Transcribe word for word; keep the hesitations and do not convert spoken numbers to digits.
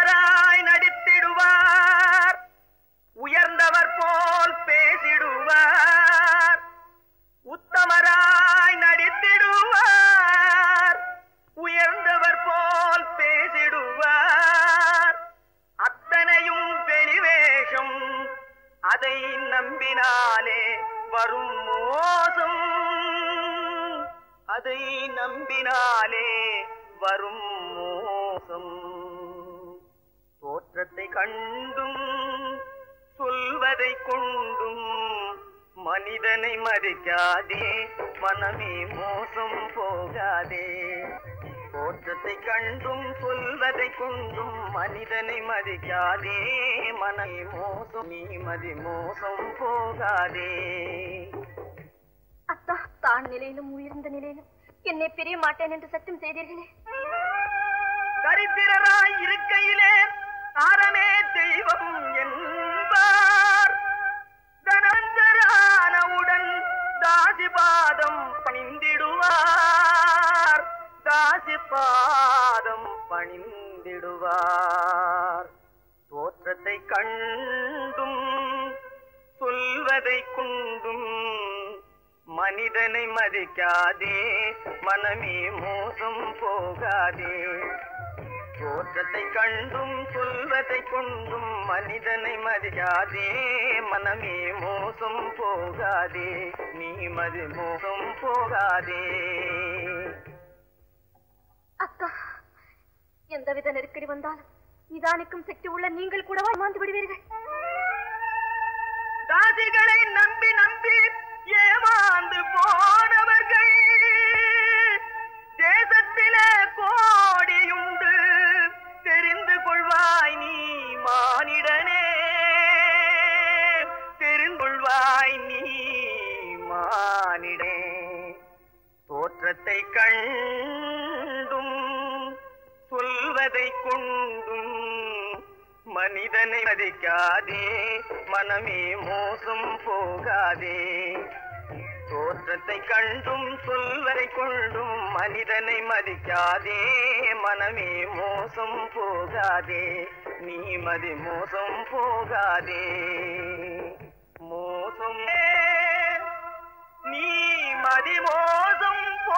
உத்தமராய் நடித்திடுவார், உயர்ந்தவர் போல் பேசிடுவார். உத்தமராய் நடித்திடுவார், உயர்ந்தவர் போல் பேசிடுவார். அத்தனையும் வெளிவேஷம், அதை நம்பினாலே வரும் மோசம். அதை நம்பினாலே வரும் மோசம். தோற்றத்தை கண்டும் சொல்வதை கொண்டும் மனிதனை மதிக்காதே, மனமே மோசம் போகாதே. தோற்றத்தை கண்டும் சொல்வதை கொண்டும் மனிதனை மதிக்காதே, மனமே மோசம், நீ மதி மோசம் போகாதே. அத்தா, தான் நிலையிலும் உயர்ந்த நிலையிலும் என்னை பிரிய மாட்டேன் என்று சத்தியம் செய்தீர்களே. தரித்திரராய் இருக்கையிலே தாரமே தெய்வம் என்பார். தனஞ்சரானவுடன் தாசிபாதம் பணிந்திடுவார், தாசிபாதம் பணிந்திடுவார். தோற்றத்தை கண்டும் சொல்வதை கொண்டும் மனிதனை மதிக்காதே, மனமே மோசம் போகாதே. தோற்றத்தை கண்டும் சொல்வதை கொண்டும் மனிதனை மதிக்காதே, மனமே மோசம் போகாதே, நீ மதி மோசம் போகாதே. அக்கா, எந்தவித நெருக்கடி வந்தாலும் நிதானிக்கும் சக்தி உள்ள நீங்கள் கூடவா மாந்து விடுவீர்கள்? தாசிகளை நம்பி நம்பி ஏமாந்து போனவர்கள் தேசத்திலே கோடியுண்டு, தெரிந்து கொள்வாய் நீ மானிடனே, தெரிந்து கொள்வாய் நீ மானிடனே. தோற்றத்தை கண்டும் சொல்வதை கொண்டும் மனிதனை மதிக்காதே, மனமே மோசம் போகாதே. தோற்றத்தை கண்டும் சொல்வதை கொண்டும் மனிதனை மதிக்காதே, மனமே மோசம் போகாதே, நீ மதி மோசம் போகாதே. மோசம் நீ மதி மோசம்